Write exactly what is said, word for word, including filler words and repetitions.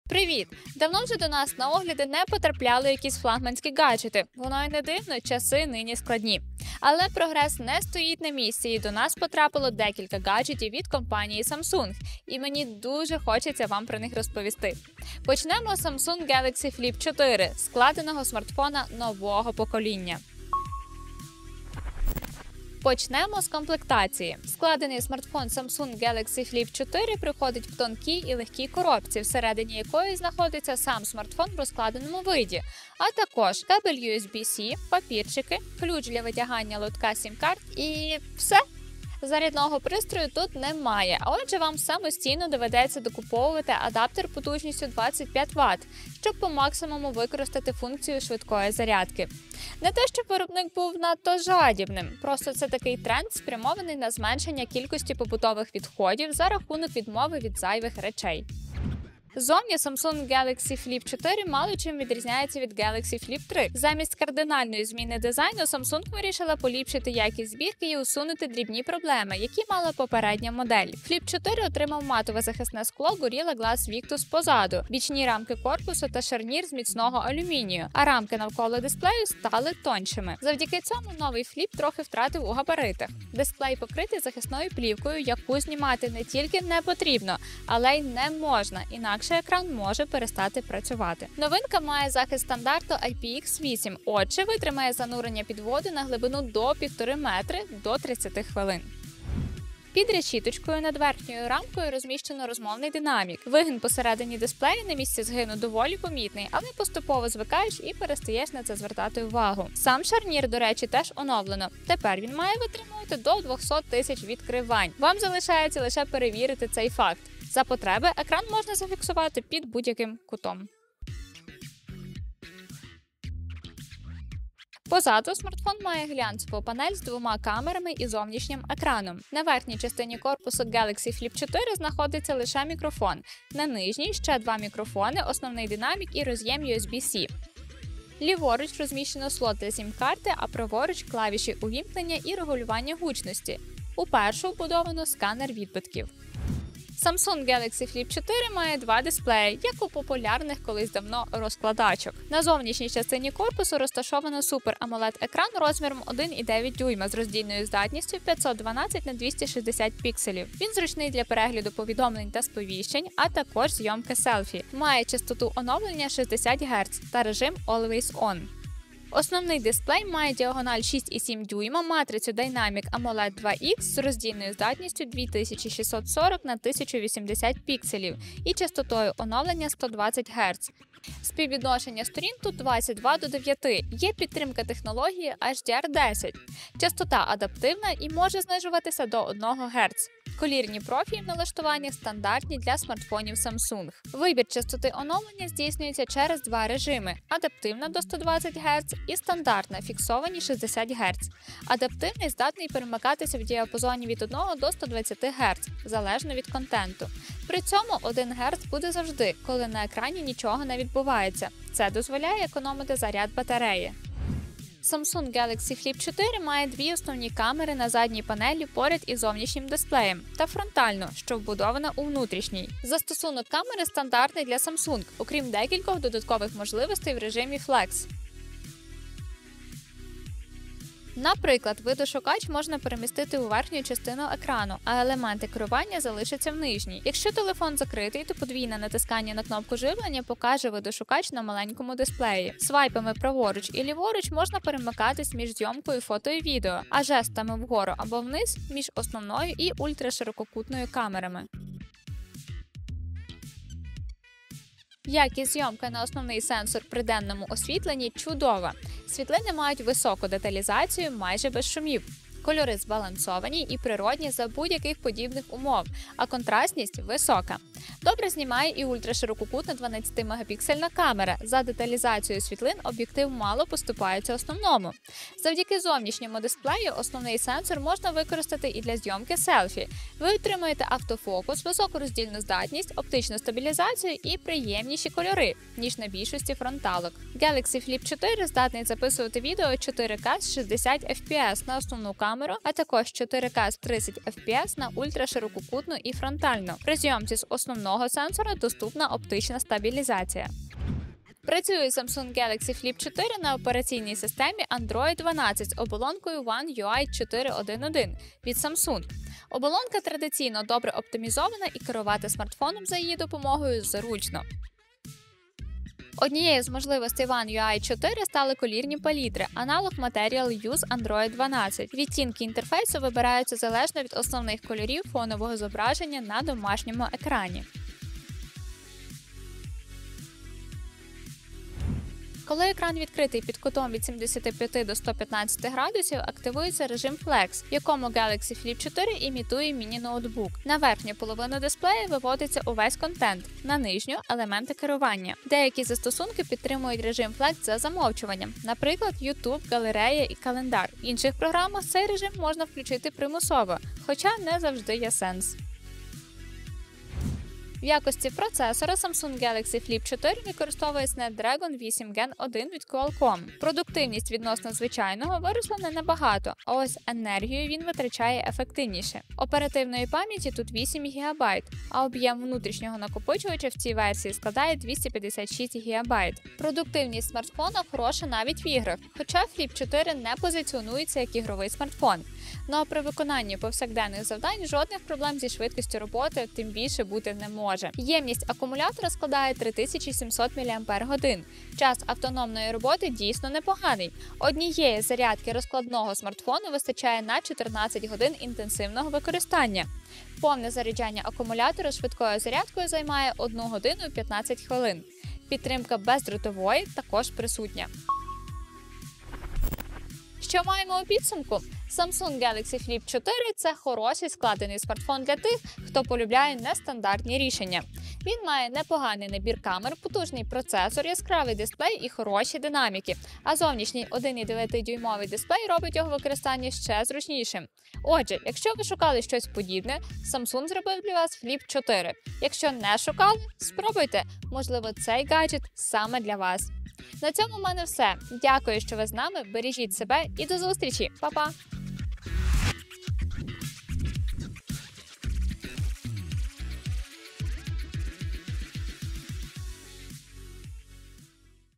Привіт! Давно вже до нас на огляди не потрапляли якісь флагманські гаджети. Воно й не дивно, часи нині складні. Але прогрес не стоїть на місці, і до нас потрапило декілька гаджетів від компанії Samsung. І мені дуже хочеться вам про них розповісти. Почнемо з Samsung Galaxy Flip чотири, складеного смартфона нового покоління. Почнемо з комплектації. Складений смартфон Samsung Galaxy Flip чотири приходить в тонкій і легкій коробці, всередині якої знаходиться сам смартфон в розкладеному виді, а також кабель ю ес бі-C, папірчики, ключ для витягання лотка сім-карт і все. Зарядного пристрою тут немає, а отже вам самостійно доведеться докуповувати адаптер потужністю двадцять п'ять ватт, щоб по максимуму використати функцію швидкої зарядки. Не те, щоб виробник був надто жадібним, просто це такий тренд, спрямований на зменшення кількості побутових відходів за рахунок відмови від зайвих речей. Зовні Samsung Galaxy Flip чотири мало чим відрізняється від Galaxy Flip три. Замість кардинальної зміни дизайну Samsung вирішила поліпшити якість збірки і усунути дрібні проблеми, які мала попередня модель. Flip чотири отримав матове захисне скло Gorilla Glass Victus позаду, бічні рамки корпусу та шарнір з міцного алюмінію, а рамки навколо дисплею стали тоншими. Завдяки цьому новий Flip трохи втратив у габаритах. Дисплей покритий захисною плівкою, яку знімати не тільки не потрібно, але й не можна, інакше екран може перестати працювати. Новинка має захист стандарту ай пі ікс вісім, отже витримає занурення під воду на глибину до півтори метри до тридцяти хвилин. Під решіточкою над верхньою рамкою розміщено розмовний динамік. Вигин посередині дисплею на місці згину доволі помітний, але поступово звикаєш і перестаєш на це звертати увагу. Сам шарнір, до речі, теж оновлено. Тепер він має витримувати до двісті тисяч відкривань. Вам залишається лише перевірити цей факт. За потреби екран можна зафіксувати під будь-яким кутом. Позаду смартфон має глянцеву панель з двома камерами і зовнішнім екраном. На верхній частині корпусу Galaxy Flip чотири знаходиться лише мікрофон. На нижній ще два мікрофони, основний динамік і роз'єм ю ес бі-C. Ліворуч розміщено слот для сім-карти, а праворуч клавіші увімкнення і регулювання гучності. У першу вбудовано сканер відбитків. Samsung Galaxy Flip чотири має два дисплеї, як у популярних колись давно розкладачок. На зовнішній частині корпусу розташовано Super AMOLED-екран розміром один і дев'ять дюйма з роздільною здатністю п'ятсот дванадцять на двісті шістдесят пікселів. Він зручний для перегляду повідомлень та сповіщень, а також зйомки селфі. Має частоту оновлення шістдесят герц та режим Always On. Основний дисплей має діагональ шість і сім дюйма, матрицю Dynamic AMOLED два ікс з роздільною здатністю дві тисячі шістсот сорок на тисячу вісімдесят пікселів і частотою оновлення сто двадцять герц. Співвідношення сторін тут двадцять два до дев'яти. Є підтримка технології ейч ді ар десять. Частота адаптивна і може знижуватися до одного герц. Колірні профілі в налаштуваннях стандартні для смартфонів Samsung. Вибір частоти оновлення здійснюється через два режими – адаптивна до сто двадцять герц і стандартна, фіксовані шістдесят герц. Адаптивний здатний перемикатися в діапазоні від одного до ста двадцяти герц, залежно від контенту. При цьому один герц буде завжди, коли на екрані нічого не відбувається. Це дозволяє економити заряд батареї. Samsung Galaxy Flip чотири має дві основні камери на задній панелі поряд із зовнішнім дисплеєм та фронтальну, що вбудована у внутрішній. Застосунок камери стандартний для Samsung, окрім декількох додаткових можливостей в режимі Flex. Наприклад, видошукач можна перемістити у верхню частину екрану, а елементи керування залишаться в нижній. Якщо телефон закритий, то подвійне натискання на кнопку живлення покаже видошукач на маленькому дисплеї. Свайпами праворуч і ліворуч можна перемикатись між зйомкою фото і відео, а жестами вгору або вниз між основною і ультраширококутною камерами. Якість зйомки на основний сенсор при денному освітленні чудова. Світлини мають високу деталізацію майже без шумів. Кольори збалансовані і природні за будь-яких подібних умов, а контрастність висока. Добре знімає і ультраширококутна дванадцятимегапіксельна камера. За деталізацією світлин об'єктив мало поступається основному. Завдяки зовнішньому дисплею основний сенсор можна використати і для зйомки селфі. Ви отримаєте автофокус, високу роздільну здатність, оптичну стабілізацію і приємніші кольори, ніж на більшості фронталок. Galaxy Flip чотири здатний записувати відео чотири ка з шістдесят еф пі ес на основну камеру, а також чотири ка з тридцять еф пі ес на ультраширококутну і фронтальну. При зйомці з основного основного сенсора доступна оптична стабілізація. Працює Samsung Galaxy Flip чотири на операційній системі Android дванадцять з оболонкою One ю ай чотири точка один точка один від Samsung. Оболонка традиційно добре оптимізована і керувати смартфоном за її допомогою зручно. Однією з можливостей One ю ай чотири стали колірні палітри, аналог Material You з Android дванадцять. Відтінки інтерфейсу вибираються залежно від основних кольорів фонового зображення на домашньому екрані. Коли екран відкритий під кутом від сімдесят п'ять до ста п'ятнадцяти градусів, активується режим Flex, в якому Galaxy Flip чотири імітує міні-ноутбук. На верхню половину дисплея виводиться увесь контент, на нижню – елементи керування. Деякі застосунки підтримують режим Flex за замовчуванням, наприклад, YouTube, галерея і календар. В інших програмах цей режим можна включити примусово, хоча не завжди є сенс. В якості процесора Samsung Galaxy Flip чотири використовує Snapdragon вісім ген один від Qualcomm. Продуктивність відносно звичайного виросла не набагато, а ось енергію він витрачає ефективніше. Оперативної пам'яті тут вісім гігабайт, а об'єм внутрішнього накопичувача в цій версії складає двісті п'ятдесят шість гігабайт. Продуктивність смартфона хороша навіть в іграх, хоча Flip чотири не позиціонується як ігровий смартфон. Ну а при виконанні повсякденних завдань жодних проблем зі швидкістю роботи тим більше бути не може. Ємність акумулятора складає три тисячі сімсот мАч. Час автономної роботи дійсно непоганий. Однієї зарядки розкладного смартфону вистачає на чотирнадцять годин інтенсивного використання. Повне заряджання акумулятора швидкою зарядкою займає одну годину і п'ятнадцять хвилин. Підтримка бездротової також присутня. Що маємо у підсумку? Samsung Galaxy Flip чотири – це хороший складений смартфон для тих, хто полюбляє нестандартні рішення. Він має непоганий набір камер, потужний процесор, яскравий дисплей і хороші динаміки, а зовнішній один цілих дев'ять дюймовий дисплей робить його використання ще зручнішим. Отже, якщо ви шукали щось подібне, Samsung зробив для вас Flip чотири. Якщо не шукали, спробуйте, можливо, цей гаджет саме для вас. На цьому в мене все. Дякую, що ви з нами, бережіть себе і до зустрічі. Па-па!